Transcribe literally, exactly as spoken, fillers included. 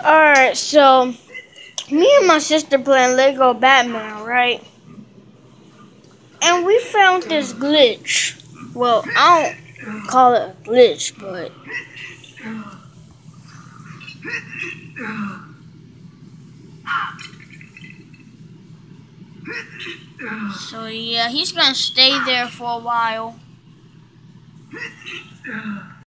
Alright, so me and my sister playing Lego Batman, right? And we found this glitch. Well, I don't call it a glitch, but so yeah, he's gonna stay there for a while.